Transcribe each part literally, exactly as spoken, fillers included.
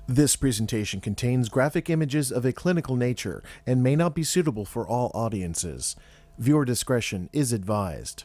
This presentation contains graphic images of a clinical nature and may not be suitable for all audiences. Viewer discretion is advised.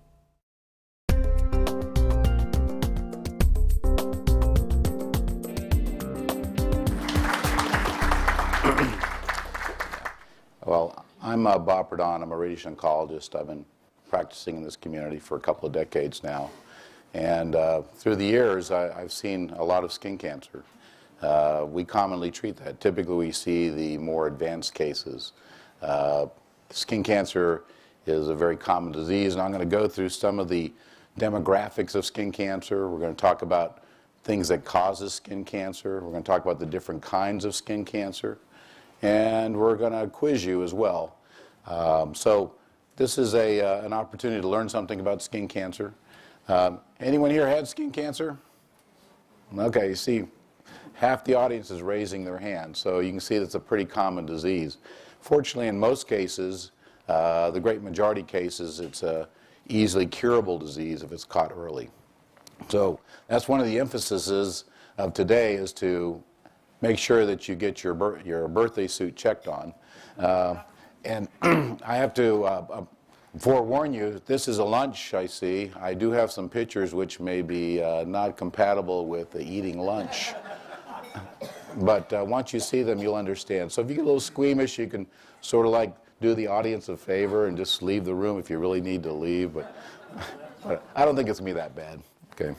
Well, I'm uh, Bob Purdon. I'm a radiation oncologist. I've been practicing in this community for a couple of decades now. And uh, through the years, I, I've seen a lot of skin cancer. Uh, we commonly treat that. Typically, we see the more advanced cases. Uh, skin cancer is a very common disease, and I'm going to go through some of the demographics of skin cancer. We're going to talk about things that causes skin cancer. We're going to talk about the different kinds of skin cancer. And we're going to quiz you as well. Um, so this is a, uh, an opportunity to learn something about skin cancer. Um, anyone here had skin cancer? Okay, you see half the audience is raising their hand, so you can see that's a pretty common disease. Fortunately, in most cases, uh, the great majority of cases, it's a easily curable disease if it's caught early. So that's one of the emphases of today, is to make sure that you get your, bir your birthday suit checked on. Uh, and I have to uh, uh, forewarn you, this is a lunch, I see. I do have some pictures which may be uh, not compatible with uh, eating lunch. But uh, once you see them, you'll understand. So if you get a little squeamish, you can sort of like do the audience a favor and just leave the room if you really need to leave. But, but I don't think it's going to be that bad. Okay.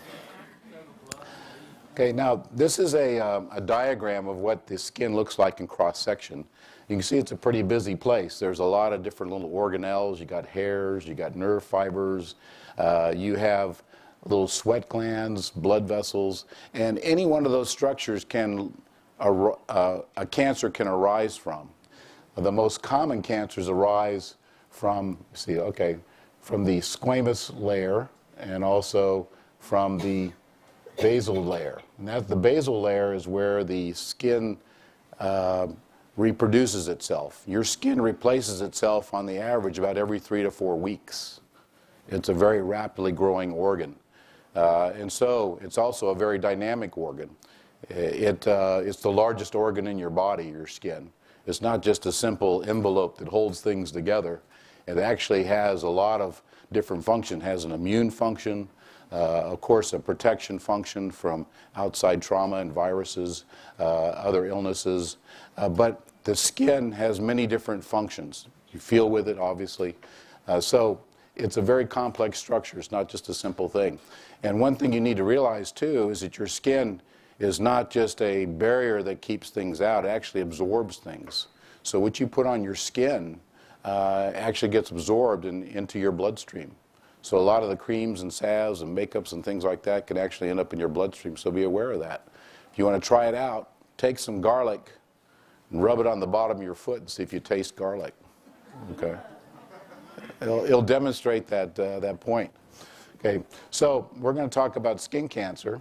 Okay, now this is a, um, a diagram of what the skin looks like in cross-section. You can see it's a pretty busy place. There's a lot of different little organelles. You got hairs, you got nerve fibers, uh, you have little sweat glands, blood vessels, and any one of those structures can, uh, a cancer can arise from. The most common cancers arise from, see, okay, from the squamous layer and also from the basal layer. And that, the basal layer is where the skin uh, reproduces itself. Your skin replaces itself on the average about every three to four weeks. It's a very rapidly growing organ. Uh, and so it's also a very dynamic organ. It, uh, it's the largest organ in your body, your skin. It's not just a simple envelope that holds things together. It actually has a lot of different functions. It has an immune function, uh, of course a protection function from outside trauma and viruses, uh, other illnesses. Uh, but the skin has many different functions. You feel with it, obviously. Uh, so it's a very complex structure. It's not just a simple thing. And one thing you need to realize, too, is that your skin is not just a barrier that keeps things out. It actually absorbs things. So what you put on your skin uh, actually gets absorbed in, into your bloodstream. So a lot of the creams and salves and makeups and things like that can actually end up in your bloodstream, so be aware of that. If you want to try it out, take some garlic and rub it on the bottom of your foot and see if you taste garlic. Okay? It'll, it'll demonstrate that, uh, that point. Okay, so we're going to talk about skin cancer.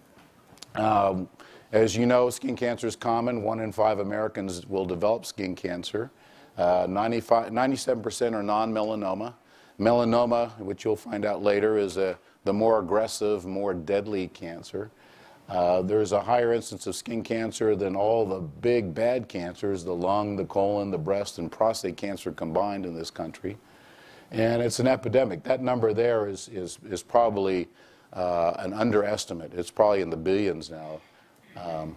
Um, as you know, skin cancer is common. One in five Americans will develop skin cancer. Uh, ninety-five, ninety-seven percent are non-melanoma. Melanoma, which you'll find out later, is a, the more aggressive, more deadly cancer. Uh, there's a higher incidence of skin cancer than all the big bad cancers, the lung, the colon, the breast, and prostate cancer combined in this country. And it's an epidemic. That number there is, is, is probably uh, an underestimate. It's probably in the billions now. Um,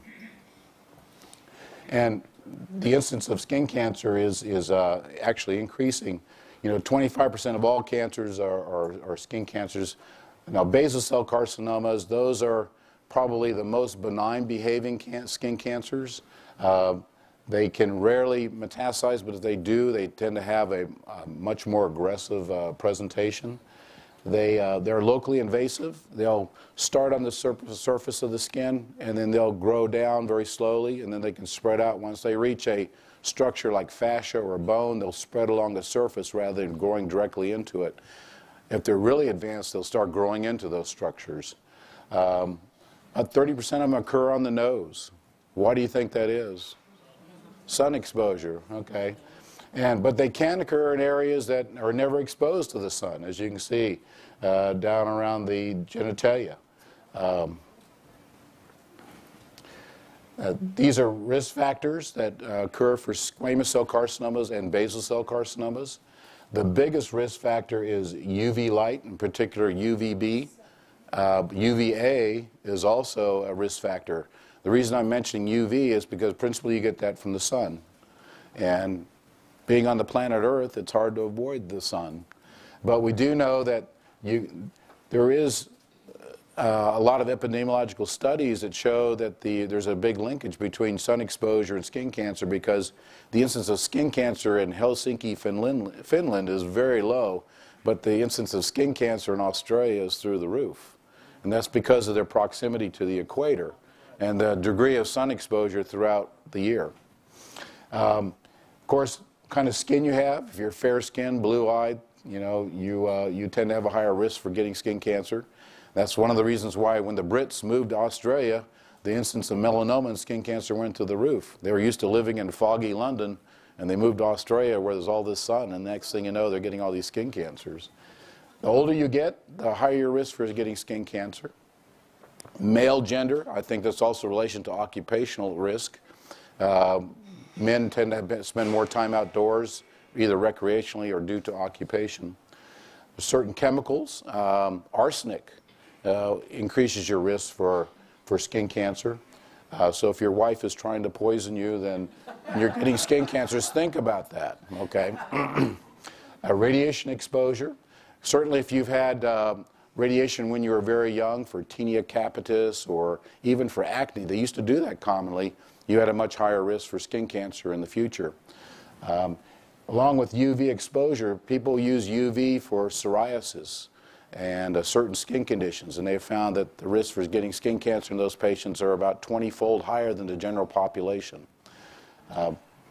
and the incidence of skin cancer is, is uh, actually increasing. You know, twenty-five percent of all cancers are, are, are skin cancers. Now, basal cell carcinomas, those are probably the most benign behaving can skin cancers. Uh, They can rarely metastasize, but if they do, they tend to have a, a much more aggressive uh, presentation. They, uh, they're locally invasive. They'll start on the surface, surface of the skin, and then they'll grow down very slowly, and then they can spread out. Once they reach a structure like fascia or a bone, they'll spread along the surface rather than growing directly into it. If they're really advanced, they'll start growing into those structures. Um, about thirty percent of them occur on the nose. Why do you think that is? Sun exposure, okay. And, but they can occur in areas that are never exposed to the sun, as you can see uh, down around the genitalia. Um, Uh, these are risk factors that uh, occur for squamous cell carcinomas and basal cell carcinomas. The biggest risk factor is U V light, in particular U V B. Uh, U V A is also a risk factor. The reason I'm mentioning U V is because principally you get that from the sun. And being on the planet Earth, it's hard to avoid the sun. But we do know that you, there is uh, a lot of epidemiological studies that show that the, there's a big linkage between sun exposure and skin cancer, because the incidence of skin cancer in Helsinki, Finland, Finland is very low, but the incidence of skin cancer in Australia is through the roof. And that's because of their proximity to the equator and the degree of sun exposure throughout the year. Um, of course, kind of skin you have, if you're fair-skinned, blue-eyed, you know, you, uh, you tend to have a higher risk for getting skin cancer. That's one of the reasons why when the Brits moved to Australia, the incidence of melanoma and skin cancer went to the roof. They were used to living in foggy London, and they moved to Australia where there's all this sun, and the next thing you know, they're getting all these skin cancers. The older you get, the higher your risk for getting skin cancer. Male gender, I think that's also in relation to occupational risk. Uh, men tend to have, spend more time outdoors, either recreationally or due to occupation. Certain chemicals, um, arsenic uh, increases your risk for, for skin cancer. Uh, so if your wife is trying to poison you, then you're getting skin cancers, think about that, okay? uh, radiation exposure. Certainly if you've had uh, radiation when you were very young for tinea capitis or even for acne, they used to do that commonly, you had a much higher risk for skin cancer in the future. Um, along with U V exposure, people use U V for psoriasis and uh, certain skin conditions, and they have found that the risk for getting skin cancer in those patients are about twenty-fold higher than the general population. Uh,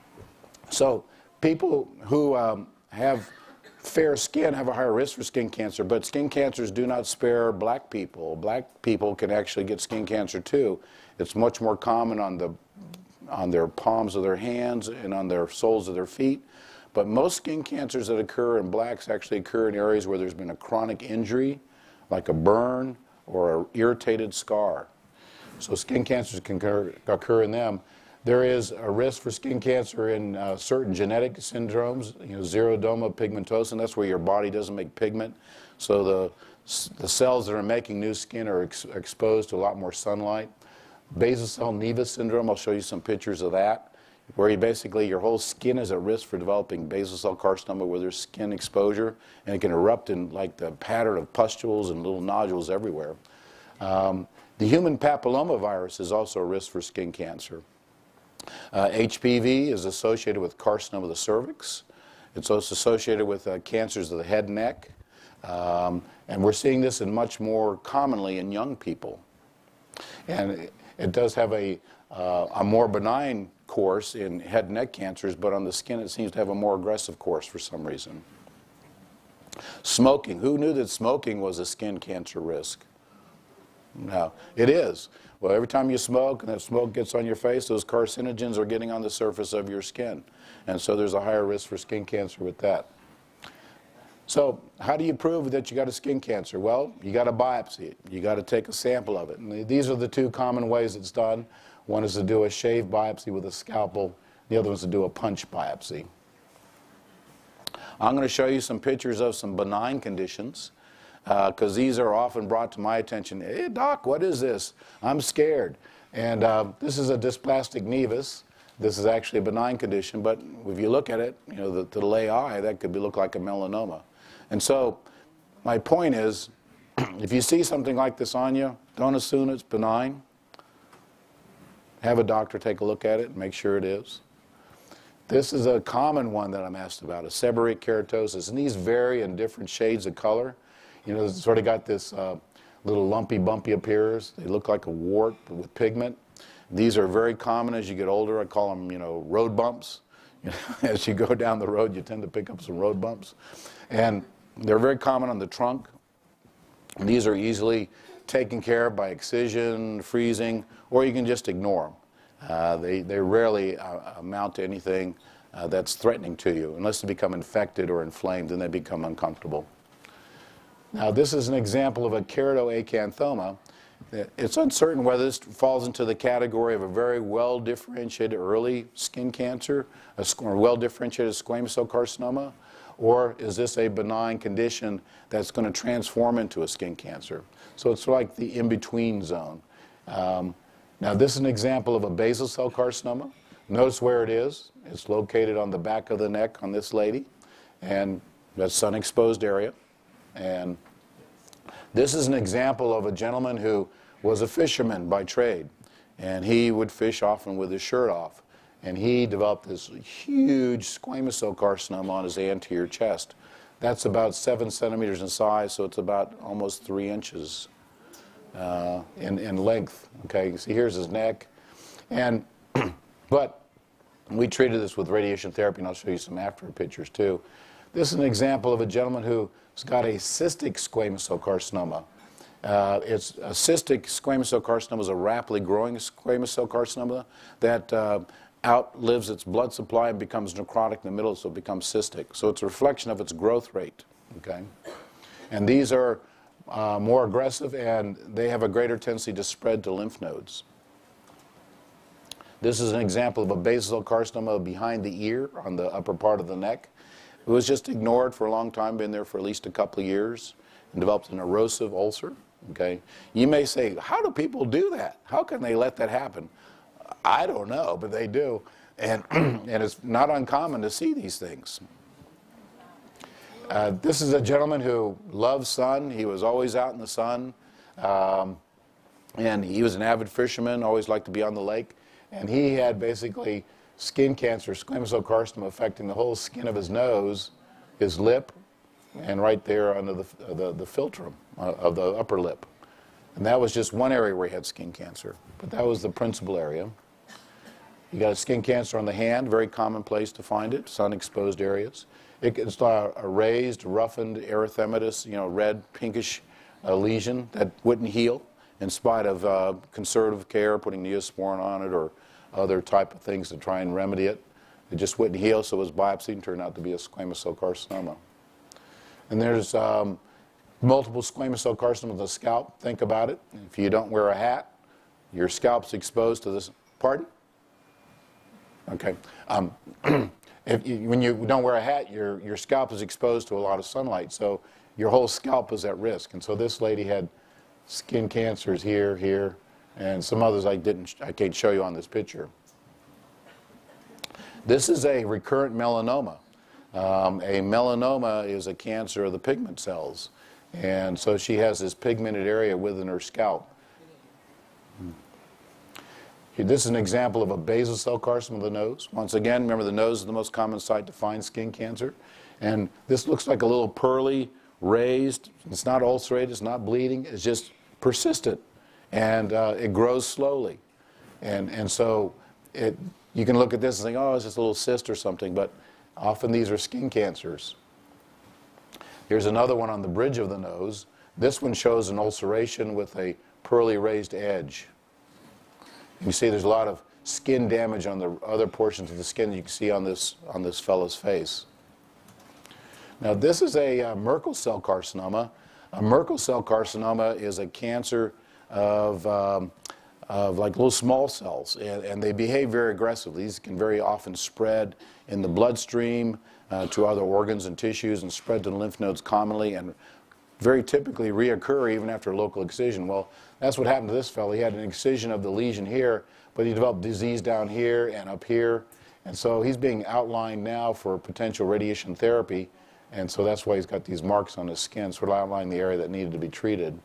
so people who um, have fair skin have a higher risk for skin cancer, but skin cancers do not spare black people. Black people can actually get skin cancer too. It's much more common on the on their palms of their hands and on their soles of their feet. But most skin cancers that occur in blacks actually occur in areas where there's been a chronic injury, like a burn or an irritated scar. So skin cancers can occur, occur in them. There is a risk for skin cancer in uh, certain genetic syndromes, you know, xeroderma pigmentosa, that's where your body doesn't make pigment. So the, the cells that are making new skin are ex exposed to a lot more sunlight. Basal cell nevus syndrome, I'll show you some pictures of that, where you basically, your whole skin is at risk for developing basal cell carcinoma where there's skin exposure, and it can erupt in like the pattern of pustules and little nodules everywhere. Um, the human papillomavirus is also a risk for skin cancer. Uh, H P V is associated with carcinoma of the cervix. It's also associated with uh, cancers of the head and neck. Um, and we're seeing this in much more commonly in young people. And it, it does have a, uh, a more benign course in head and neck cancers, but on the skin it seems to have a more aggressive course for some reason. Smoking. Who knew that smoking was a skin cancer risk? No, it is. Well, every time you smoke and that smoke gets on your face, those carcinogens are getting on the surface of your skin. And so there's a higher risk for skin cancer with that. So how do you prove that you got a skin cancer? Well, you got to biopsy it. You got to take a sample of it. And these are the two common ways it's done. One is to do a shave biopsy with a scalpel. The other one is to do a punch biopsy. I'm going to show you some pictures of some benign conditions, because uh, these are often brought to my attention. Hey, doc, what is this? I'm scared. And uh, this is a dysplastic nevus. This is actually a benign condition, but if you look at it, you know, the, to the lay eye, that could be, look like a melanoma. And so my point is, if you see something like this on you, don't assume it's benign. Have a doctor take a look at it and make sure it is. This is a common one that I'm asked about, a seborrheic keratosis. And these vary in different shades of color. You know, it's sort of got this uh, little lumpy, bumpy appearance. They look like a wart with pigment. These are very common as you get older. I call them, you know, road bumps. You know, as you go down the road, you tend to pick up some road bumps. And they're very common on the trunk. And these are easily taken care of by excision, freezing, or you can just ignore them. Uh, they, they rarely uh, amount to anything uh, that's threatening to you, unless they become infected or inflamed, and they become uncomfortable. Now, this is an example of a keratoacanthoma, It's uncertain whether this falls into the category of a very well-differentiated early skin cancer, a well-differentiated squamous cell carcinoma, or is this a benign condition that's going to transform into a skin cancer? So it's like the in-between zone. Um, now this is an example of a basal cell carcinoma. Notice where it is. It's located on the back of the neck on this lady, and that's sun-exposed area. And this is an example of a gentleman who was a fisherman by trade, and he would fish often with his shirt off. And he developed this huge squamous cell carcinoma on his anterior chest. That's about seven centimeters in size, so it's about almost three inches uh, in, in length. Okay, you see here's his neck. And, but we treated this with radiation therapy, and I'll show you some after pictures too. This is an example of a gentleman who's got a cystic squamous cell carcinoma. Uh, it's a cystic squamous cell carcinoma is a rapidly growing squamous cell carcinoma that uh, outlives its blood supply and becomes necrotic in the middle, so it becomes cystic. So it's a reflection of its growth rate. Okay, and these are uh, more aggressive, and they have a greater tendency to spread to lymph nodes. This is an example of a basal cell carcinoma behind the ear on the upper part of the neck. It was just ignored for a long time, been there for at least a couple of years, and developed an erosive ulcer. Okay, you may say, how do people do that? How can they let that happen? I don't know, but they do, and and it's not uncommon to see these things. Uh, this is a gentleman who loves sun. He was always out in the sun, um, and he was an avid fisherman, always liked to be on the lake, and he had basically skin cancer, squamous cell carcinoma affecting the whole skin of his nose, his lip, and right there under the, the, the philtrum uh, of the upper lip. And that was just one area where he had skin cancer, but that was the principal area. You got a skin cancer on the hand, very common place to find it, sun-exposed areas. It, it's a, a raised, roughened erythematous, you know, red, pinkish uh, lesion that wouldn't heal in spite of uh, conservative care, putting neosporin on it or other type of things to try and remedy it. It just wouldn't heal, so it was biopsied and turned out to be a squamous cell carcinoma. And there's um, multiple squamous cell carcinoma of the scalp. Think about it. If you don't wear a hat, your scalp's exposed to this. Pardon? Okay. Um, if you, when you don't wear a hat, your, your scalp is exposed to a lot of sunlight, so your whole scalp is at risk. And so this lady had skin cancers here, here, and some others I didn't, I can't show you on this picture. This is a recurrent melanoma. Um, a melanoma is a cancer of the pigment cells, and so she has this pigmented area within her scalp. This is an example of a basal cell carcinoma of the nose. Once again, remember the nose is the most common site to find skin cancer, and this looks like a little pearly, raised. It's not ulcerated, it's not bleeding, it's just persistent, and uh, it grows slowly, and and so it. You can look at this and think, oh, it's just a little cyst or something, but often these are skin cancers. Here's another one on the bridge of the nose. This one shows an ulceration with a pearly raised edge. You see there's a lot of skin damage on the other portions of the skin you can see on this, on this fellow's face. Now this is a uh, Merkel cell carcinoma. A Merkel cell carcinoma is a cancer of um, of like little small cells, and, and they behave very aggressively. These can very often spread in the bloodstream uh, to other organs and tissues and spread to the lymph nodes commonly and very typically reoccur even after a local excision. Well, that's what happened to this fellow. He had an excision of the lesion here, but he developed disease down here and up here, and so he's being outlined now for potential radiation therapy, and so that's why he's got these marks on his skin, sort of outlining the area that needed to be treated.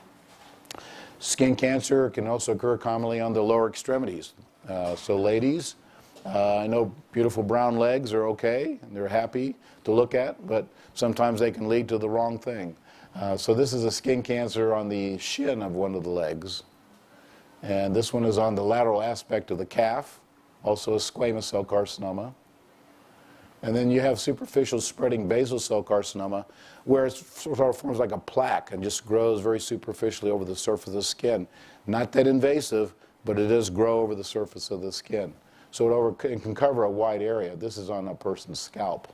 Skin cancer can also occur commonly on the lower extremities. Uh, so ladies, uh, I know beautiful brown legs are okay, and they're happy to look at, but sometimes they can lead to the wrong thing. Uh, so this is a skin cancer on the shin of one of the legs. And this one is on the lateral aspect of the calf, also a squamous cell carcinoma. And then you have superficial spreading basal cell carcinoma, where it sort of forms like a plaque and just grows very superficially over the surface of the skin. Not that invasive, but it does grow over the surface of the skin. So it, over, it can cover a wide area. This is on a person's scalp.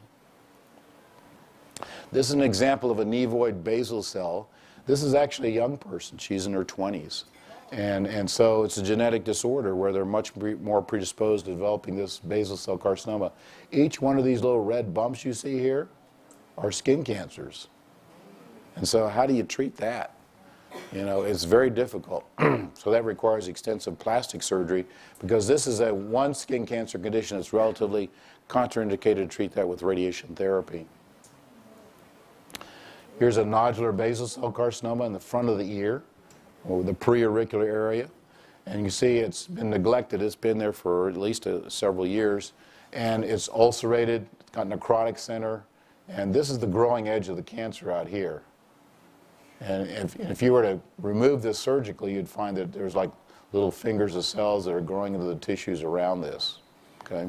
This is an example of a nevoid basal cell. This is actually a young person. She's in her twenties. And, and so it's a genetic disorder where they're much pre more predisposed to developing this basal cell carcinoma. Each one of these little red bumps you see here are skin cancers. And so how do you treat that? You know, it's very difficult. So that requires extensive plastic surgery because this is a one skin cancer condition that's relatively contraindicated to treat that with radiation therapy. Here's a nodular basal cell carcinoma in the front of the ear, or the preauricular area. And you see it's been neglected. It's been there for at least a, several years. And it's ulcerated, it's got necrotic center. And this is the growing edge of the cancer out here. And if, if you were to remove this surgically, you'd find that there's like little fingers of cells that are growing into the tissues around this. Okay?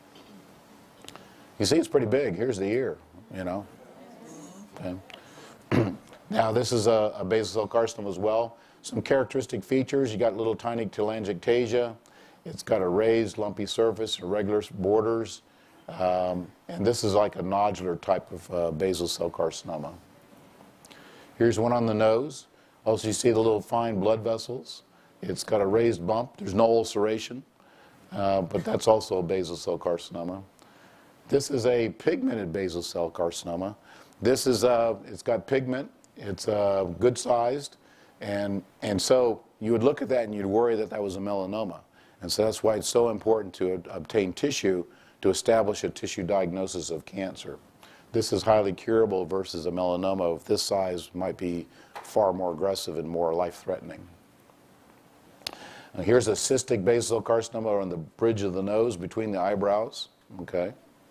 You see it's pretty big. Here's the ear, you know. Okay. Now this is a, a basal cell carcinoma as well. Some characteristic features, you got little tiny telangiectasia. It's got a raised lumpy surface, irregular borders. Um, and this is like a nodular type of uh, basal cell carcinoma. Here's one on the nose. Also you see the little fine blood vessels. It's got a raised bump. There's no ulceration, uh, but that's also a basal cell carcinoma. This is a pigmented basal cell carcinoma. This is, uh, it's got pigment. It's uh, good sized, and, and so you would look at that and you'd worry that that was a melanoma. And so that's why it's so important to obtain tissue to establish a tissue diagnosis of cancer. This is highly curable versus a melanoma of this size might be far more aggressive and more life-threatening. Here's a cystic basal cell carcinoma on the bridge of the nose between the eyebrows. Okay.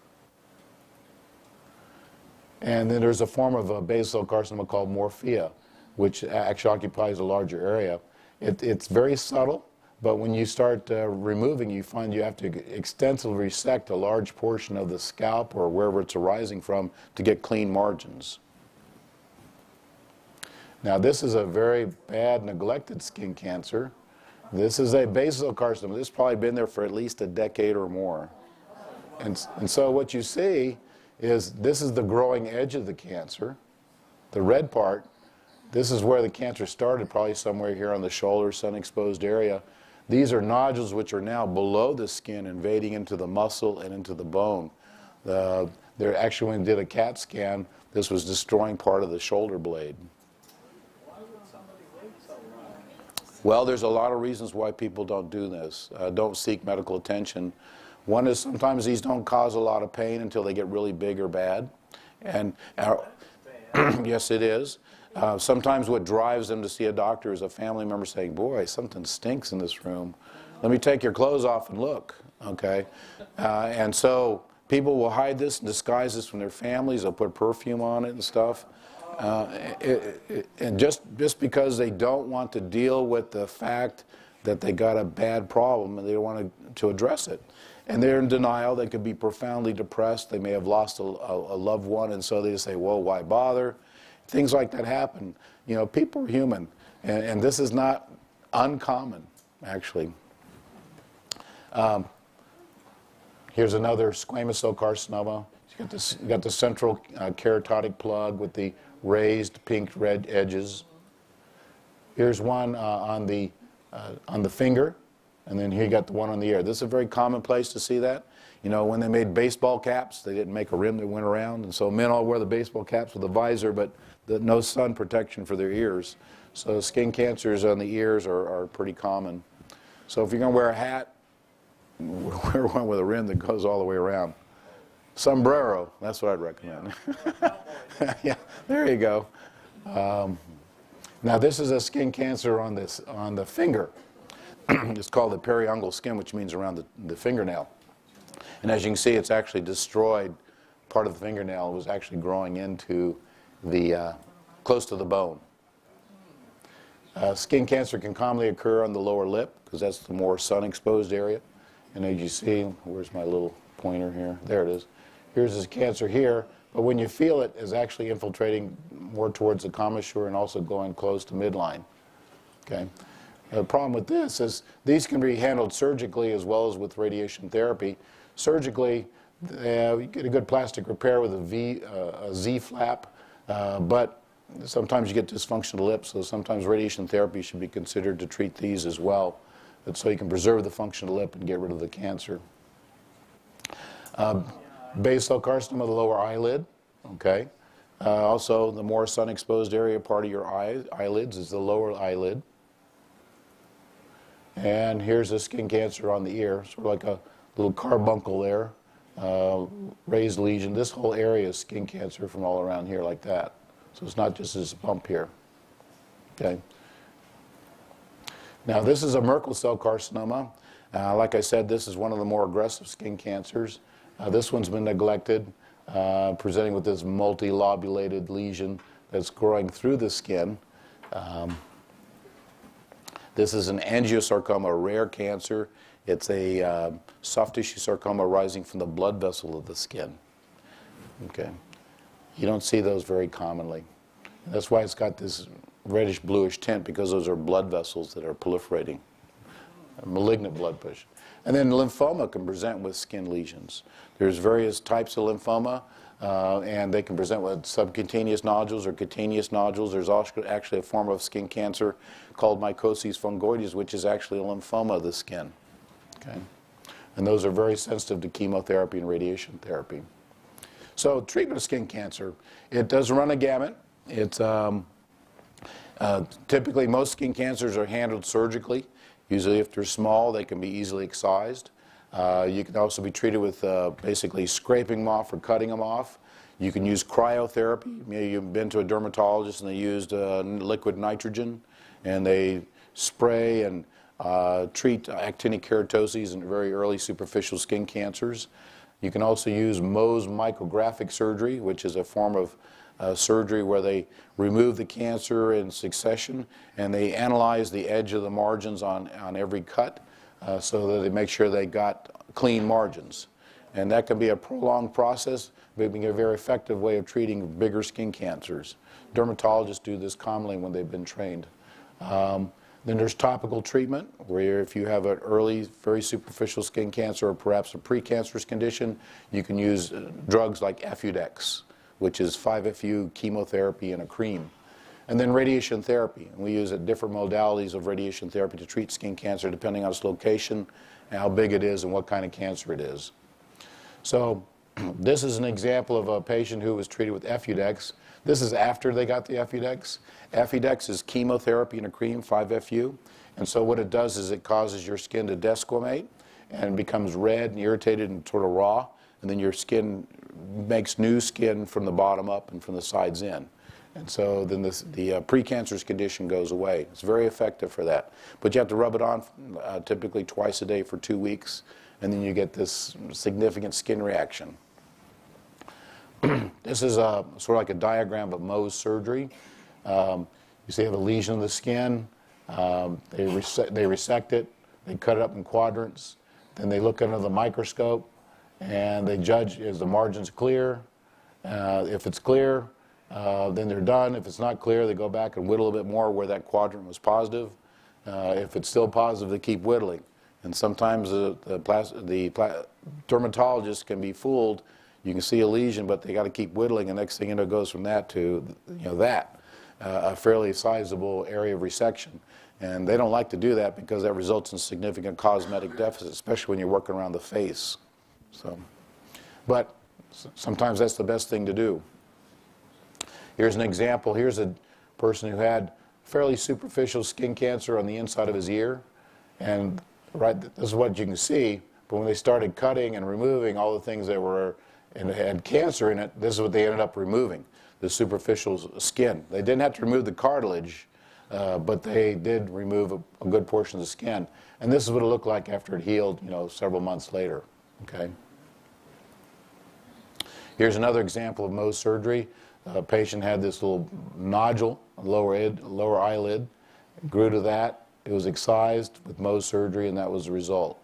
And then there's a form of a basal cell carcinoma called morphea, which actually occupies a larger area. It, it's very subtle, but when you start uh, removing, you find you have to extensively resect a large portion of the scalp or wherever it's arising from to get clean margins. Now this is a very bad neglected skin cancer. This is a basal cell carcinoma. This has probably been there for at least a decade or more. And, and so what you see is this is the growing edge of the cancer. The red part, this is where the cancer started, probably somewhere here on the shoulder, sun-exposed area. These are nodules which are now below the skin, invading into the muscle and into the bone. Uh, they're actually, when they did a CAT scan, this was destroying part of the shoulder blade. Why would somebody wait so long? Well, there's a lot of reasons why people don't do this, uh, don't seek medical attention. One is sometimes these don't cause a lot of pain until they get really big or bad. And uh, yes, it is. Uh, sometimes what drives them to see a doctor is a family member saying, boy, something stinks in this room. Let me take your clothes off and look. Okay? Uh, and so people will hide this and disguise this from their families. They'll put perfume on it and stuff. Uh, it, it, and just, just because they don't want to deal with the fact that they got a bad problem and they don't want to, to address it. And they're in denial. They could be profoundly depressed. They may have lost a, a, a loved one, and so they just say, well, why bother? Things like that happen. You know, people are human, and, and this is not uncommon, actually. Um, here's another squamous cell carcinoma. You got, this, you got the central uh, keratotic plug with the raised pink red edges. Here's one uh, on, the, uh, on the finger. And then here you got the one on the ear. This is a very common place to see that. You know, when they made baseball caps, they didn't make a rim that went around. And so men all wear the baseball caps with a visor, but the, no sun protection for their ears. So skin cancers on the ears are, are pretty common. So if you're going to wear a hat, wear one with a rim that goes all the way around. Sombrero, that's what I'd recommend. Yeah, there you go. Um, now this is a skin cancer on, this, on the finger. It's called the periungual skin, which means around the, the fingernail. And as you can see, it's actually destroyed. Part of the fingernail was actually growing into the, uh, close to the bone. Uh, skin cancer can commonly occur on the lower lip, because that's the more sun-exposed area. And as you see, where's my little pointer here? There it is. Here's this cancer here, but when you feel it, it's actually infiltrating more towards the commissure and also going close to midline. Okay. The problem with this is these can be handled surgically as well as with radiation therapy. Surgically, uh, you get a good plastic repair with a, v, uh, a Z flap, uh, but sometimes you get dysfunctional lips, so sometimes radiation therapy should be considered to treat these as well, and so you can preserve the function of the lip and get rid of the cancer. Uh, basal cell carcinoma of the lower eyelid, okay. Uh, also, the more sun-exposed area part of your eye, eyelids is the lower eyelid. And here's a skin cancer on the ear, sort of like a little carbuncle there, uh, raised lesion. This whole area is skin cancer from all around here like that. So it's not just this bump here, okay. Now this is a Merkel cell carcinoma. Uh, like I said, this is one of the more aggressive skin cancers. Uh, this one's been neglected, uh, presenting with this multilobulated lesion that's growing through the skin. Um, this is an angiosarcoma, a rare cancer. It's a uh, soft tissue sarcoma arising from the blood vessel of the skin. Okay, you don't see those very commonly. And that's why it's got this reddish bluish tint, because those are blood vessels that are proliferating, a malignant blood push. And then lymphoma can present with skin lesions. There's various types of lymphoma, uh, and they can present with subcutaneous nodules or cutaneous nodules. There's also actually a form of skin cancer called mycosis fungoides, which is actually a lymphoma of the skin. Okay? And those are very sensitive to chemotherapy and radiation therapy. So treatment of skin cancer, it does run a gamut. It's um, uh, typically most skin cancers are handled surgically. Usually if they're small, they can be easily excised. Uh, you can also be treated with uh, basically scraping them off or cutting them off. You can use cryotherapy. Maybe you've been to a dermatologist and they used uh, liquid nitrogen, and they spray and uh, treat actinic keratoses and very early superficial skin cancers. You can also use Mohs micrographic surgery, which is a form of Uh, surgery where they remove the cancer in succession and they analyze the edge of the margins on, on every cut uh, so that they make sure they got clean margins. And that can be a prolonged process, but it can be a very effective way of treating bigger skin cancers. Dermatologists do this commonly when they've been trained. Um, then there's topical treatment, where if you have an early, very superficial skin cancer or perhaps a precancerous condition, you can use uh, drugs like Effudex, which is five F U chemotherapy in a cream. And then radiation therapy. And we use uh, different modalities of radiation therapy to treat skin cancer depending on its location, and how big it is, and what kind of cancer it is. So this is an example of a patient who was treated with Effudex. This is after they got the Effudex. Effudex is chemotherapy in a cream, five F U. And so what it does is it causes your skin to desquamate and becomes red and irritated and sort of raw. And then your skin makes new skin from the bottom up and from the sides in. And so then this, the uh, precancerous condition goes away. It's very effective for that. But you have to rub it on uh, typically twice a day for two weeks, and then you get this significant skin reaction. This is a, sort of like a diagram of Mohs surgery. Um, you see, you have a lesion of the skin. Um, they, rese they resect it. They cut it up in quadrants. Then they look under the microscope, and they judge, is the margins clear? Uh, if it's clear, uh, then they're done. If it's not clear, they go back and whittle a bit more where that quadrant was positive. Uh, if it's still positive, they keep whittling. And sometimes the, the, plas the pla dermatologist can be fooled. You can see a lesion, but they got to keep whittling, and next thing you know, it goes from that to you know that, uh, a fairly sizable area of resection. And they don't like to do that because that results in significant cosmetic deficit, especially when you're working around the face. So, but sometimes that's the best thing to do. Here's an example. Here's a person who had fairly superficial skin cancer on the inside of his ear. And right, this is what you can see. But when they started cutting and removing all the things that were and had cancer in it, this is what they ended up removing, the superficial skin. They didn't have to remove the cartilage, uh, but they did remove a, a good portion of the skin. And this is what it looked like after it healed, you know, several months later. Okay. Here's another example of Mohs surgery. A patient had this little nodule, lower, ed, lower eyelid. It grew to that. It was excised with Mohs surgery, and that was the result.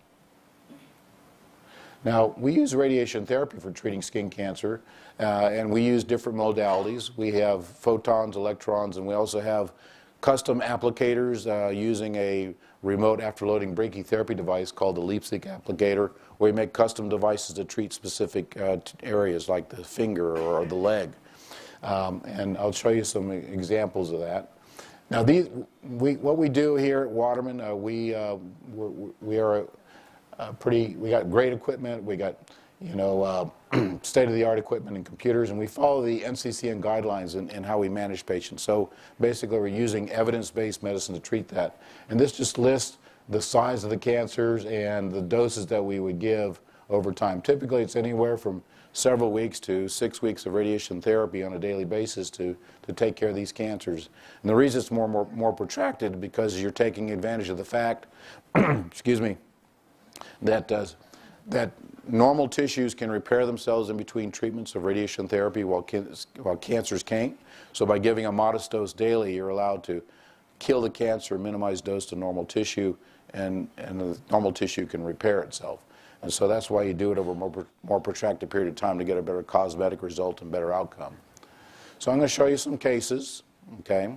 Now, we use radiation therapy for treating skin cancer, uh, and we use different modalities. We have photons, electrons, and we also have custom applicators uh, using a remote afterloading brachytherapy device called the Leipzig applicator, where we make custom devices to treat specific uh, areas like the finger or the leg. Um, and I'll show you some examples of that. Now, these, we, what we do here at Waterman, uh, we, uh, we're, we are a pretty, we got great equipment, we got, you know, uh, state-of-the-art equipment and computers, and we follow the N C C N guidelines in, in how we manage patients. So basically, we're using evidence-based medicine to treat that. And this just lists the size of the cancers and the doses that we would give over time. Typically, it's anywhere from several weeks to six weeks of radiation therapy on a daily basis to, to take care of these cancers. And the reason it's more, more, more protracted because you're taking advantage of the fact, excuse me, that, uh, that normal tissues can repair themselves in between treatments of radiation therapy while, can, while cancers can't. So by giving a modest dose daily, you're allowed to kill the cancer, minimize dose to normal tissue, and, and the normal tissue can repair itself. And so that's why you do it over a more, more protracted period of time to get a better cosmetic result and better outcome. So I'm going to show you some cases, okay?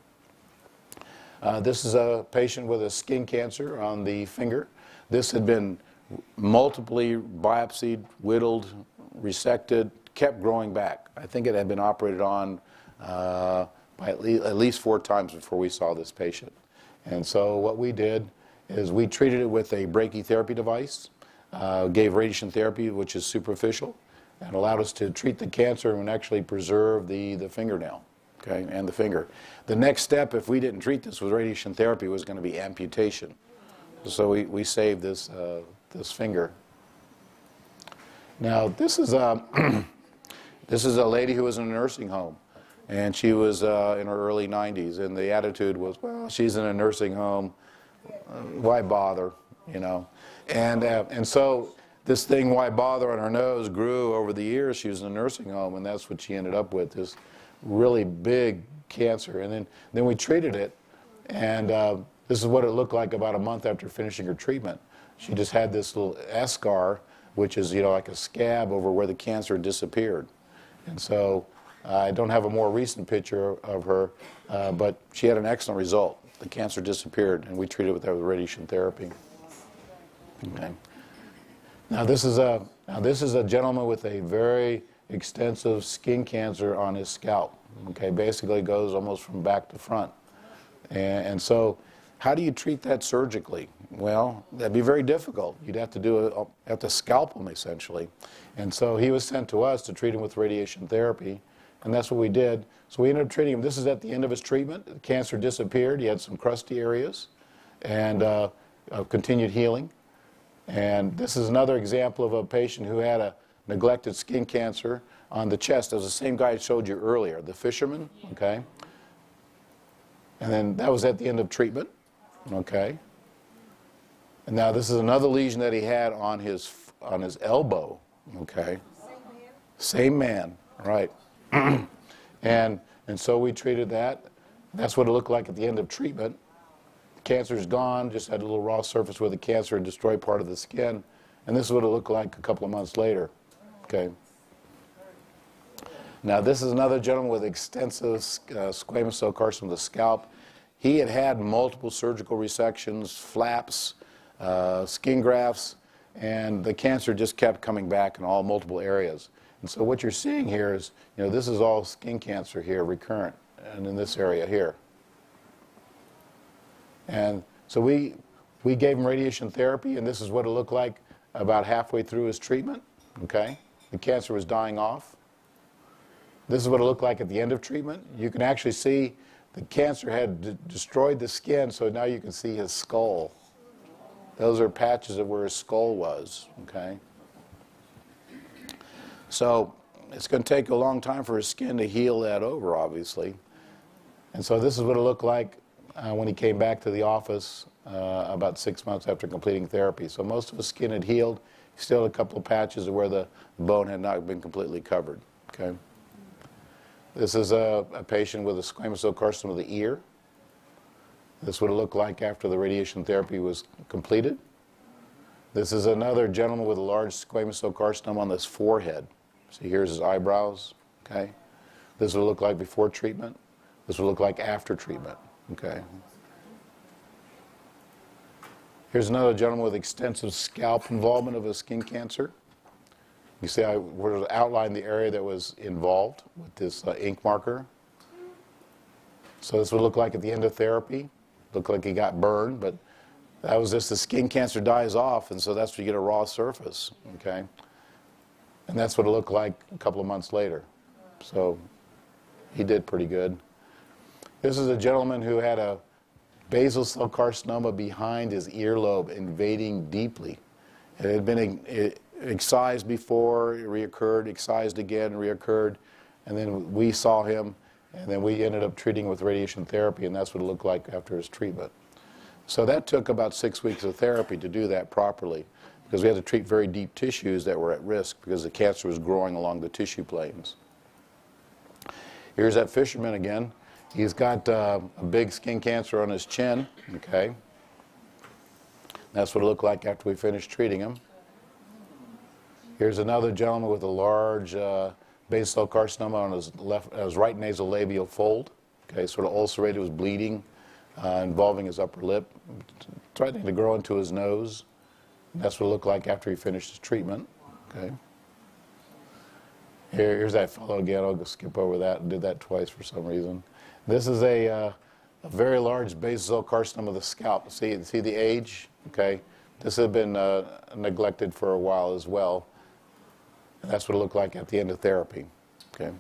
Uh, this is a patient with a skin cancer on the finger. This had been multiply biopsied, whittled, resected, kept growing back. I think it had been operated on uh, by at least, at least four times before we saw this patient. And so what we did is we treated it with a brachytherapy device. Uh, gave radiation therapy, which is superficial, and allowed us to treat the cancer and actually preserve the, the fingernail, okay, and the finger. The next step, if we didn't treat this with radiation therapy, was going to be amputation. So we, we saved this, uh, this finger. Now, this is, a, this is a lady who was in a nursing home, and she was uh, in her early nineties, and the attitude was, well, she's in a nursing home, uh, why bother, you know? And, uh, and so this thing, why bother, on her nose grew over the years. She was in a nursing home, and that's what she ended up with, this really big cancer. And then, then we treated it, and uh, this is what it looked like about a month after finishing her treatment. She just had this little eschar, which is, you know, like a scab over where the cancer disappeared. And so uh, I don't have a more recent picture of her, uh, but she had an excellent result. The cancer disappeared, and we treated it with radiation therapy. Okay. Now this is a now this is a gentleman with a very extensive skin cancer on his scalp. Okay, basically goes almost from back to front, and, and so how do you treat that surgically? Well, that'd be very difficult. You'd have to do a, have to scalp him essentially, and so he was sent to us to treat him with radiation therapy, and that's what we did. So we ended up treating him. This is at the end of his treatment. The cancer disappeared. He had some crusty areas, and uh, uh, continued healing. And this is another example of a patient who had a neglected skin cancer on the chest. It was the same guy I showed you earlier, the fisherman, okay? And then that was at the end of treatment, okay? And now this is another lesion that he had on his, on his elbow, okay? Same man, right. and, and so we treated that. That's what it looked like at the end of treatment. Cancer is gone, just had a little raw surface where the cancer had destroyed part of the skin. And this is what it looked like a couple of months later. Okay. Now this is another gentleman with extensive uh, squamous cell carcinoma of the scalp. He had had multiple surgical resections, flaps, uh, skin grafts, and the cancer just kept coming back in all multiple areas. And so what you're seeing here is, you know, this is all skin cancer here, recurrent, and in this area here. And so we, we gave him radiation therapy, and this is what it looked like about halfway through his treatment, okay? The cancer was dying off. This is what it looked like at the end of treatment. You can actually see the cancer had d destroyed the skin, so now you can see his skull. Those are patches of where his skull was, okay? So it's going to take a long time for his skin to heal that over, obviously. And so this is what it looked like Uh, when he came back to the office uh, about six months after completing therapy. So most of his skin had healed. He still had a couple of patches of where the bone had not been completely covered. Okay. This is a, a patient with a squamous cell carcinoma of the ear. This is what it looked like after the radiation therapy was completed. This is another gentleman with a large squamous cell carcinoma on his forehead. See, here's his eyebrows. Okay. This is what it looked like before treatment. This is what it looked like after treatment. Okay. Here's another gentleman with extensive scalp involvement of a skin cancer. You see I would outline the area that was involved with this uh, ink marker. So this would look like at the end of therapy. Looked like he got burned, but that was just the skin cancer dies off, and so that's where you get a raw surface, okay? And that's what it looked like a couple of months later. So he did pretty good. This is a gentleman who had a basal cell carcinoma behind his earlobe invading deeply. It had been excised before, it reoccurred, excised again, reoccurred, and then we saw him, and then we ended up treating with radiation therapy, and that's what it looked like after his treatment. So that took about six weeks of therapy to do that properly, because we had to treat very deep tissues that were at risk because the cancer was growing along the tissue planes. Here's that fisherman again. He's got uh, a big skin cancer on his chin, okay? That's what it looked like after we finished treating him. Here's another gentleman with a large uh, basal cell carcinoma on his, left, his right nasolabial fold, okay, sort of ulcerated, was bleeding, uh, involving his upper lip, threatening to grow into his nose. That's what it looked like after he finished his treatment, okay? Here, here's that fellow again. I'll go skip over that. Did that twice for some reason. This is a, uh, a very large basal cell carcinoma of the scalp. See, see the age? Okay. This had been uh, neglected for a while as well. And that's what it looked like at the end of therapy. Okay.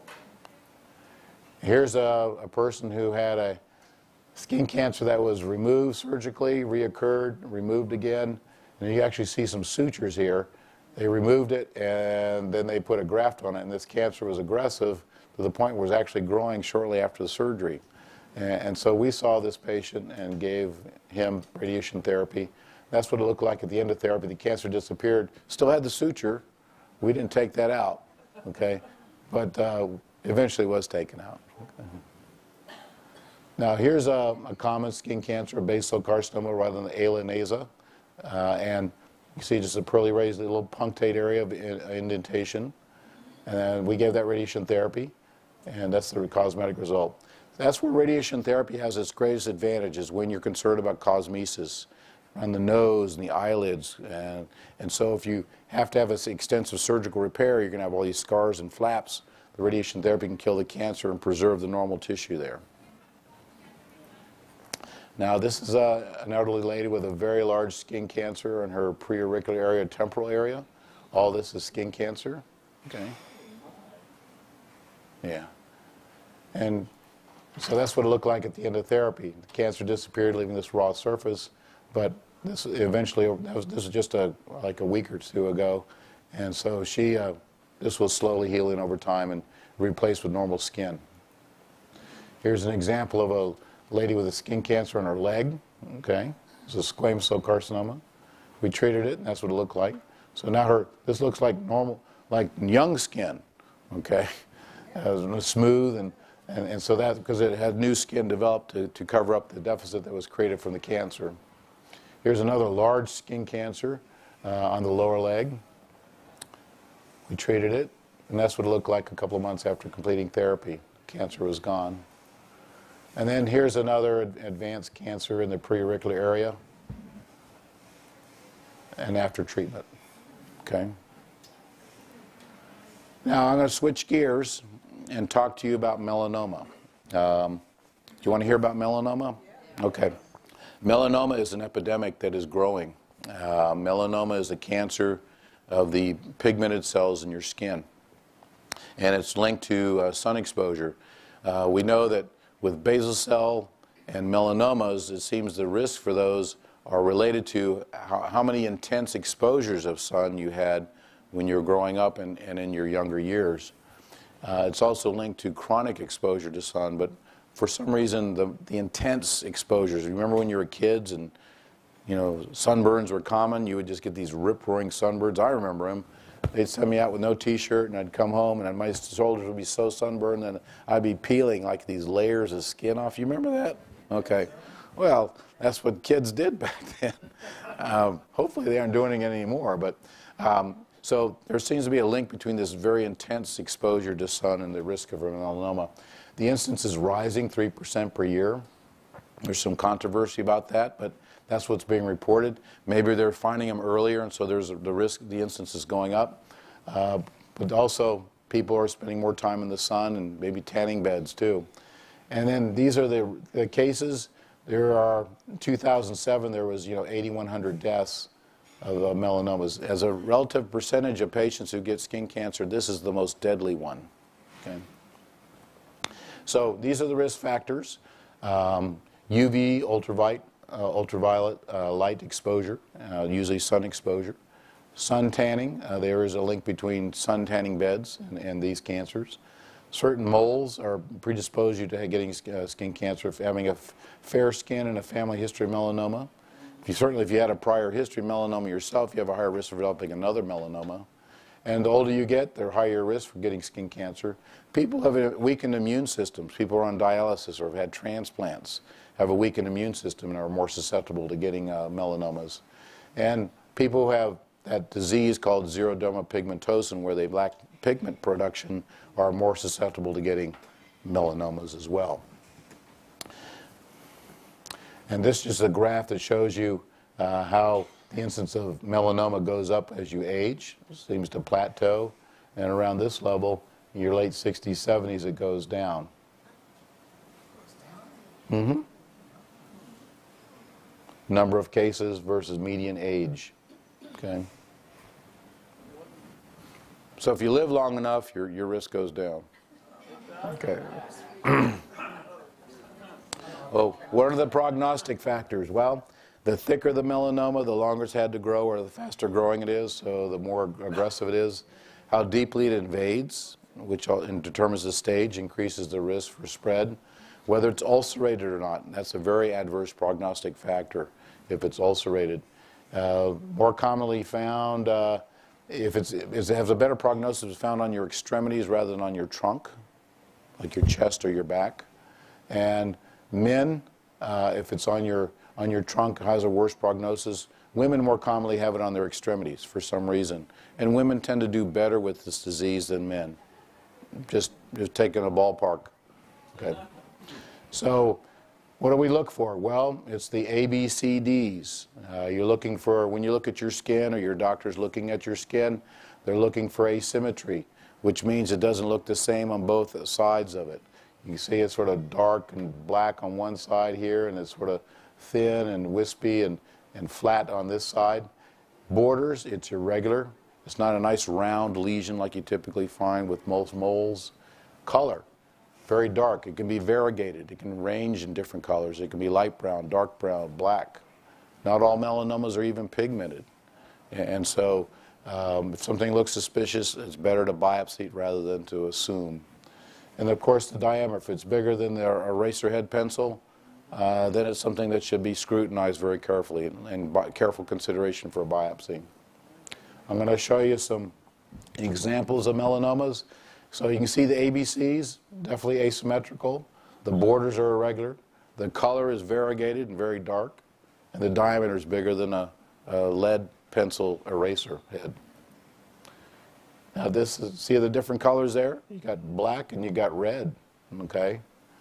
Here's a, a person who had a skin cancer that was removed surgically, reoccurred, removed again. And you actually see some sutures here. They removed it, and then they put a graft on it, and this cancer was aggressive to the point where it was actually growing shortly after the surgery. And, and so we saw this patient and gave him radiation therapy. That's what it looked like at the end of therapy. The cancer disappeared. Still had the suture. We didn't take that out, okay? But uh, eventually was taken out. Okay. Now here's a, a common skin cancer, a basal cell carcinoma right on the ala nasa. Uh, and you see just a pearly raised little punctate area of indentation. And then we gave that radiation therapy, and that's the cosmetic result. That's where radiation therapy has its greatest advantage, is when you're concerned about cosmesis on the nose and the eyelids. And, and so if you have to have an extensive surgical repair, you're going to have all these scars and flaps. The radiation therapy can kill the cancer and preserve the normal tissue there. Now this is a, an elderly lady with a very large skin cancer in her preauricular area, temporal area. All this is skin cancer. Okay. Yeah. And so that's what it looked like at the end of therapy. The cancer disappeared, leaving this raw surface. But this eventually, that was, this was just a, like a week or two ago. And so she, uh, this was slowly healing over time and replaced with normal skin. Here's an example of a lady with a skin cancer on her leg. Okay. It's a squamous cell carcinoma. We treated it, and that's what it looked like. So now her, this looks like normal, like young skin. Okay. It was smooth, and, and, and so that, because it had new skin developed to, to cover up the deficit that was created from the cancer. Here's another large skin cancer uh, on the lower leg. We treated it, and that's what it looked like a couple of months after completing therapy. Cancer was gone. And then here's another ad advanced cancer in the preauricular area, and after treatment. Okay. Now I'm going to switch gears and talk to you about melanoma. Um, do you want to hear about melanoma? Okay. Melanoma is an epidemic that is growing. Uh, melanoma is a cancer of the pigmented cells in your skin, and it's linked to uh, sun exposure. Uh, we know that with basal cell and melanomas, it seems the risk for those are related to how, how many intense exposures of sun you had when you were growing up and, and in your younger years. Uh, it's also linked to chronic exposure to sun, but for some reason, the, the intense exposures. Remember when you were kids and, you know, sunburns were common? You would just get these rip-roaring sunburns. I remember them. They'd send me out with no T-shirt, and I'd come home, and my shoulders would be so sunburned, and I'd be peeling like these layers of skin off. You remember that? Okay. Well, that's what kids did back then. Um, hopefully they aren't doing it anymore, but um, so there seems to be a link between this very intense exposure to sun and the risk of melanoma. The incidence is rising three percent per year. There's some controversy about that, but that's what's being reported. Maybe they're finding them earlier, and so there's the risk, the incidence is going up. Uh, but also, people are spending more time in the sun and maybe tanning beds too. And then these are the, the cases. There are, in two thousand seven, there was, you know, eighty-one hundred deaths of uh, melanomas. As a relative percentage of patients who get skin cancer, this is the most deadly one. Okay? So these are the risk factors. Um, U V, ultraviolet, uh, ultraviolet uh, light exposure, uh, usually sun exposure. Sun tanning, uh, there is a link between sun tanning beds and, and these cancers. Certain moles are predispose you to getting uh, skin cancer. If having a f fair skin and a family history of melanoma. If you, certainly if you had a prior history of melanoma yourself, you have a higher risk of developing another melanoma. And the older you get, the higher risk for getting skin cancer. People have a weakened immune systems. People who are on dialysis or have had transplants have a weakened immune system and are more susceptible to getting uh, melanomas. And people who have that disease called xeroderma pigmentosa, where they lack pigment production, are more susceptible to getting melanomas as well. And this is a graph that shows you uh, how the incidence of melanoma goes up as you age. It seems to plateau, and around this level, in your late sixties, seventies, it goes down. Mm-hmm. Number of cases versus median age. Okay. So if you live long enough, your, your risk goes down. Okay. Well, what are the prognostic factors? Well, the thicker the melanoma, the longer it's had to grow, or the faster growing it is, so the more aggressive it is. How deeply it invades, which determines the stage, increases the risk for spread. Whether it's ulcerated or not, that's a very adverse prognostic factor if it's ulcerated. Uh, more commonly found, uh, if, it's, if it has a better prognosis, it's found on your extremities rather than on your trunk, like your chest or your back. And men, uh, if it's on your, on your trunk, has a worse prognosis. Women more commonly have it on their extremities for some reason. And women tend to do better with this disease than men. Just, just taking a ballpark. Okay. So what do we look for? Well, it's the A B C Ds. Uh, you're looking for, when you look at your skin or your doctor's looking at your skin, they're looking for asymmetry, which means it doesn't look the same on both sides of it. You can see it's sort of dark and black on one side here, and it's sort of thin and wispy and, and flat on this side. Borders, it's irregular. It's not a nice round lesion like you typically find with most moles. Color, very dark. It can be variegated. It can range in different colors. It can be light brown, dark brown, black. Not all melanomas are even pigmented. And so um, if something looks suspicious, it's better to biopsy it rather than to assume. And of course the diameter, if it's bigger than the eraser head pencil, uh, then it's something that should be scrutinized very carefully and, and careful consideration for a biopsy. I'm going to show you some examples of melanomas. So you can see the A B Cs, definitely asymmetrical. The borders are irregular. The color is variegated and very dark. And the diameter is bigger than a, a lead pencil eraser head. Now this is, see the different colors there? You got black and you got red, okay?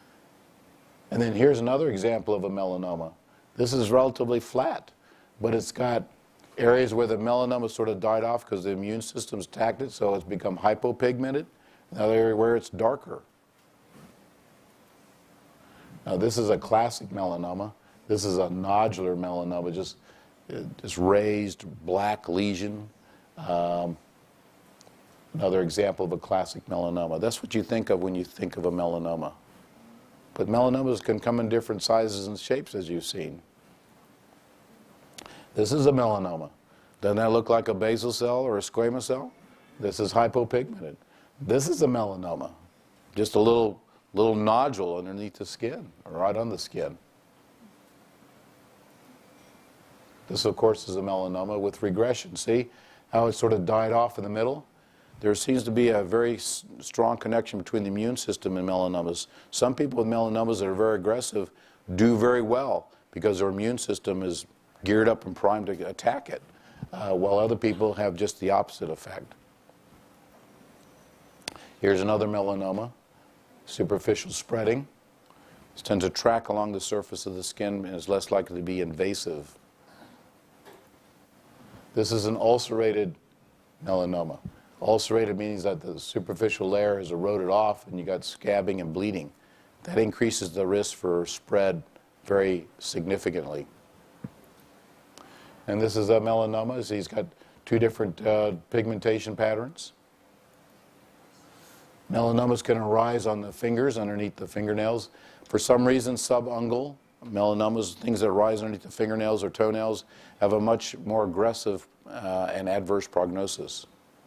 And then here's another example of a melanoma. This is relatively flat, but it's got areas where the melanoma sort of died off because the immune system's attacked it, so it's become hypopigmented. Another area where it's darker. Now this is a classic melanoma. This is a nodular melanoma, just, just raised black lesion. Um, Another example of a classic melanoma. That's what you think of when you think of a melanoma. But melanomas can come in different sizes and shapes, as you've seen. This is a melanoma. Doesn't that look like a basal cell or a squamous cell? This is hypopigmented. This is a melanoma. Just a little, little nodule underneath the skin, or right on the skin. This, of course, is a melanoma with regression. See how it sort of died off in the middle? There seems to be a very strong connection between the immune system and melanomas. Some people with melanomas that are very aggressive do very well because their immune system is geared up and primed to attack it, uh, while other people have just the opposite effect. Here's another melanoma, superficial spreading. It tends to track along the surface of the skin and is less likely to be invasive. This is an ulcerated melanoma. Ulcerated means that the superficial layer has eroded off and you got scabbing and bleeding. That increases the risk for spread very significantly. And this is a melanoma. So he's got two different uh, pigmentation patterns. Melanomas can arise on the fingers, underneath the fingernails. For some reason, subungual melanomas, things that arise underneath the fingernails or toenails, have a much more aggressive uh, and adverse prognosis.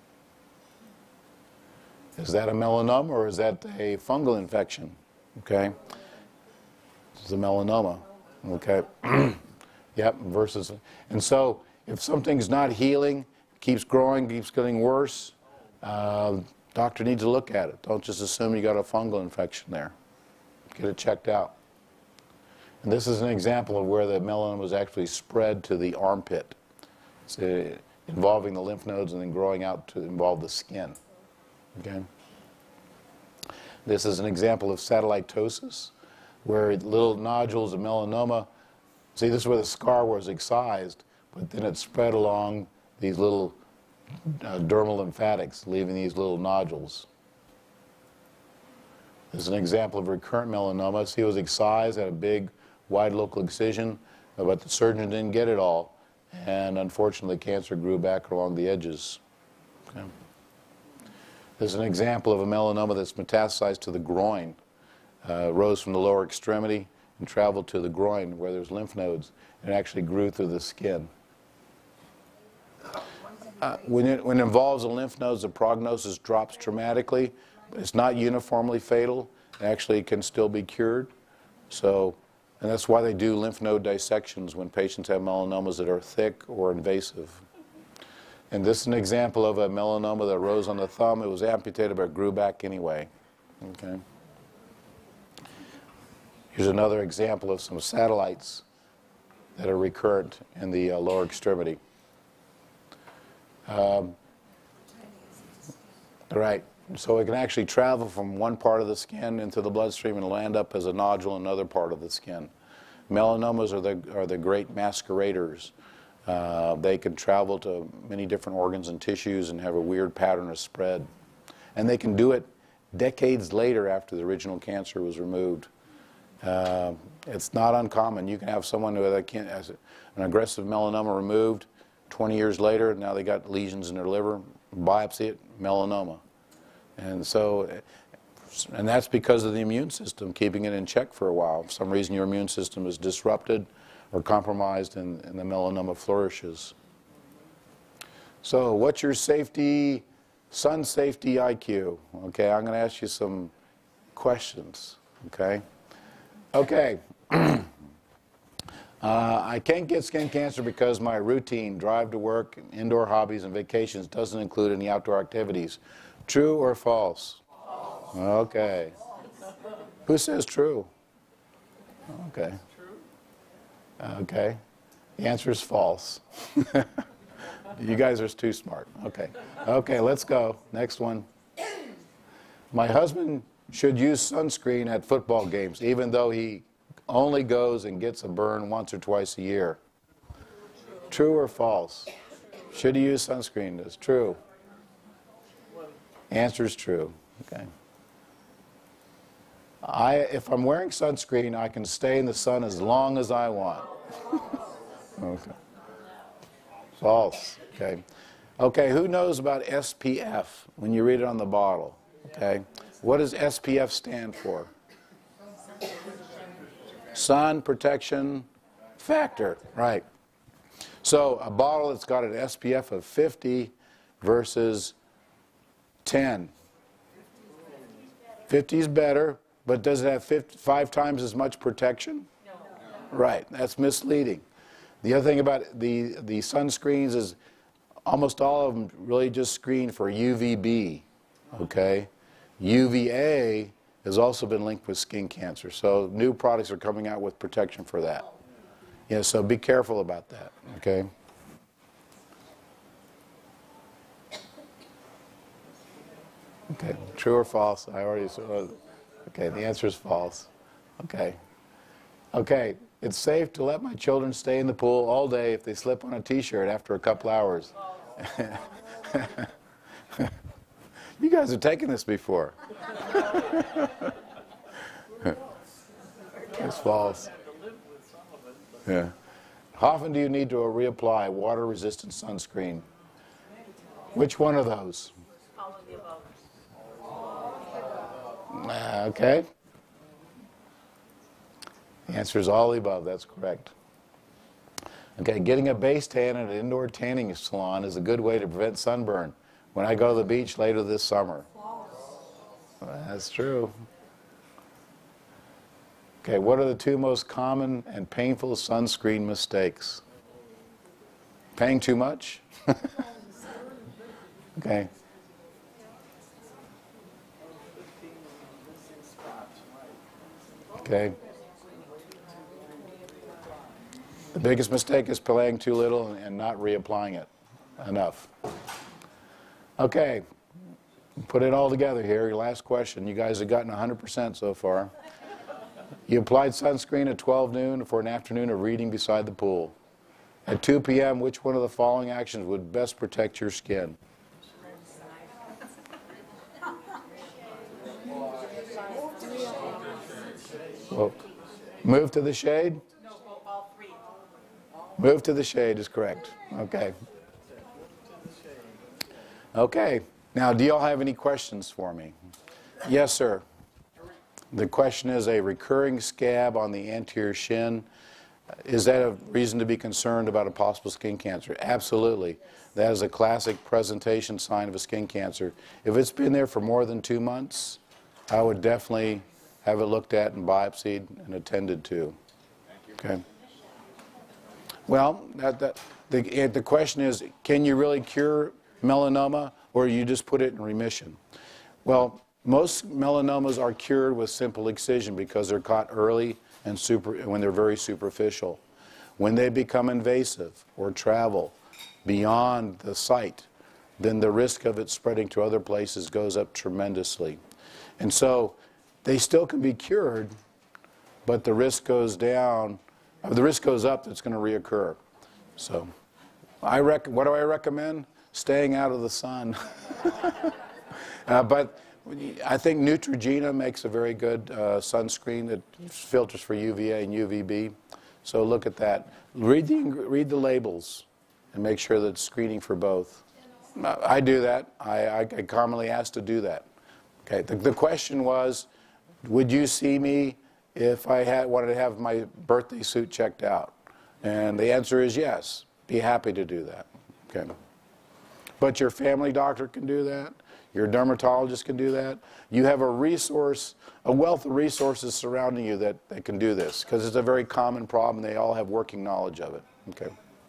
Is that a melanoma or is that a fungal infection? Okay. This is a melanoma. Okay. Yep, versus. And so if something's not healing, keeps growing, keeps getting worse, uh, doctor needs to look at it. Don't just assume you got a fungal infection there. Get it checked out. And this is an example of where the melanoma was actually spread to the armpit. It's uh, involving the lymph nodes and then growing out to involve the skin. Okay. This is an example of satellitosis, where little nodules of melanoma, see, this is where the scar was excised, but then it spread along these little uh, dermal lymphatics, leaving these little nodules. This is an example of recurrent melanoma. See, it was excised, had a big, wide local excision, but the surgeon didn't get it all, and unfortunately, cancer grew back along the edges. Okay. This is an example of a melanoma that's metastasized to the groin, uh, rose from the lower extremity and traveled to the groin where there's lymph nodes, and actually grew through the skin. Uh, when, it, when it involves the lymph nodes, the prognosis drops dramatically. It's not uniformly fatal. It actually can still be cured. So, and that's why they do lymph node dissections when patients have melanomas that are thick or invasive. And this is an example of a melanoma that rose on the thumb. It was amputated, but it grew back anyway. Okay. Here's another example of some satellites that are recurrent in the uh, lower extremity. Um, right. So it can actually travel from one part of the skin into the bloodstream and land up as a nodule in another part of the skin. Melanomas are the, are the great masqueraders. Uh, they can travel to many different organs and tissues and have a weird pattern of spread. And they can do it decades later after the original cancer was removed. Uh, it's not uncommon. You can have someone who has an aggressive melanoma removed twenty years later, and now they got lesions in their liver, biopsy it, melanoma. And so, and that's because of the immune system keeping it in check for a while. For some reason your immune system is disrupted or compromised, and, and the melanoma flourishes. So what's your safety, sun safety I Q? Okay, I'm going to ask you some questions, okay? Okay. uh, I can't get skin cancer because my routine, drive to work, indoor hobbies, and vacations doesn't include any outdoor activities. True or false? False. Okay. Who says true? Okay. Okay. The answer is false. You guys are too smart. Okay. Okay, let's go. Next one. My husband should use sunscreen at football games, even though he only goes and gets a burn once or twice a year. True or false? Should he use sunscreen? It's true. Answer is true. Okay. I, if I'm wearing sunscreen, I can stay in the sun as long as I want. Okay. False. Okay. Okay, who knows about S P F when you read it on the bottle? Okay. What does S P F stand for? Sun protection factor. Right. So a bottle that's got an S P F of fifty versus ten. fifty is better, but does it have fifty, five times as much protection? No. Right, that's misleading. The other thing about the, the sunscreens is almost all of them really just screen for U V B, okay? U V A has also been linked with skin cancer, so new products are coming out with protection for that. Yeah, so be careful about that, okay? Okay, true or false? I already saw. Okay, the answer is false. Okay. Okay, it's safe to let my children stay in the pool all day if they slip on a t-shirt after a couple hours. You guys have taken this before. It's false. Yeah. How often do you need to reapply water-resistant sunscreen? Which one of those? All of the above. Uh, okay. The answer is all the above. That's correct. Okay, getting a base tan at an indoor tanning salon is a good way to prevent sunburn. When I go to the beach later this summer. That's true. Okay, what are the two most common and painful sunscreen mistakes? Paying too much? Okay. Okay. The biggest mistake is paying too little and not reapplying it enough. Okay. Put it all together here. Your last question. You guys have gotten one hundred percent so far. You applied sunscreen at twelve noon for an afternoon of reading beside the pool. At two p m, which one of the following actions would best protect your skin? Well, move to the shade? No, all three. Move to the shade is correct. Okay. Okay. Now, do y'all have any questions for me? Yes, sir. The question is a recurring scab on the anterior shin. Is that a reason to be concerned about a possible skin cancer? Absolutely. That is a classic presentation sign of a skin cancer. If it's been there for more than two months, I would definitely have it looked at and biopsied and attended to. Okay. Well, that, that, the, the question is, can you really cure melanoma, or you just put it in remission? Well, most melanomas are cured with simple excision because they're caught early and super, when they're very superficial. When they become invasive or travel beyond the site, then the risk of it spreading to other places goes up tremendously. And so they still can be cured, but the risk goes down, the risk goes up that it's going to reoccur. So I rec what do I recommend? Staying out of the sun. uh, but I think Neutrogena makes a very good uh, sunscreen that filters for U V A and U V B. So look at that. Read the, read the labels and make sure that it's screening for both. I do that. I, I, I commonly ask to do that. Okay. The, the question was, would you see me if I had wanted to have my birthday suit checked out? And the answer is yes. Be happy to do that. Okay. But your family doctor can do that. Your dermatologist can do that. You have a resource, a wealth of resources surrounding you that, that can do this, because it's a very common problem. They all have working knowledge of it. Okay.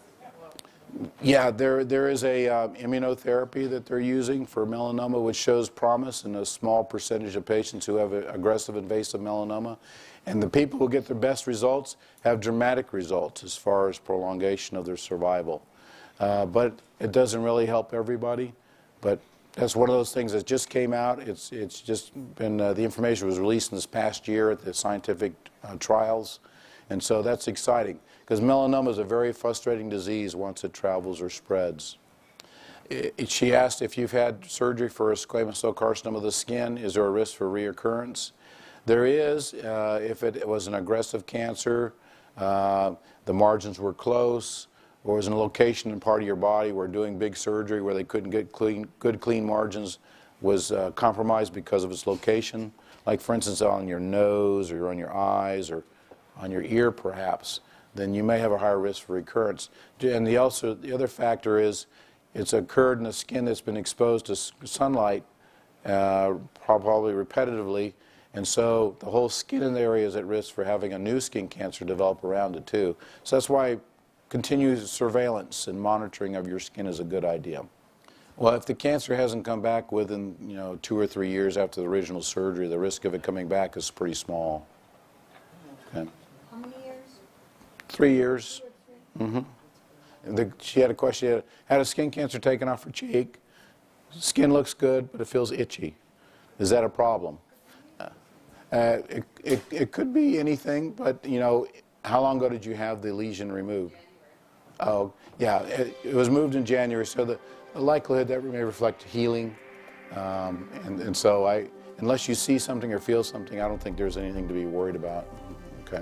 Yeah, there, there is a um, immunotherapy that they're using for melanoma, which shows promise in a small percentage of patients who have a, aggressive invasive melanoma. And the people who get their best results have dramatic results as far as prolongation of their survival. Uh, but it doesn't really help everybody. But that's one of those things that just came out. It's, it's just been, uh, the information was released in this past year at the scientific uh, trials. And so that's exciting, because melanoma is a very frustrating disease once it travels or spreads. It, it, she asked if you've had surgery for a squamous cell carcinoma of the skin, is there a risk for reoccurrence? There is, uh, if it, it was an aggressive cancer, uh, the margins were close, or was in a location in part of your body where doing big surgery where they couldn't get clean, good clean margins was uh, compromised because of its location, like for instance on your nose or on your eyes or on your ear perhaps, then you may have a higher risk for recurrence. And the, also, the other factor is it's occurred in the skin that's been exposed to sunlight uh, probably repetitively, and so the whole skin in the area is at risk for having a new skin cancer develop around it too. So that's why continued surveillance and monitoring of your skin is a good idea. Well, if the cancer hasn't come back within, you know, two or three years after the original surgery, the risk of it coming back is pretty small. Okay. How many years? Three years. Mm-hmm. The, she had a question. She had, had a skin cancer taken off her cheek. Skin looks good, but it feels itchy. Is that a problem? Uh, it, it, it could be anything, but, you know, how long ago did you have the lesion removed? Oh, yeah, it, it was moved in January, so the, the likelihood that may reflect healing. Um, and, and so I, unless you see something or feel something, I don't think there's anything to be worried about. Okay.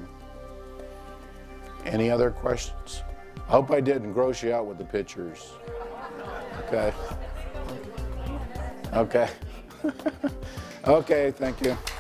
Any other questions? I hope I didn't gross you out with the pictures. Okay. Okay. Okay, thank you.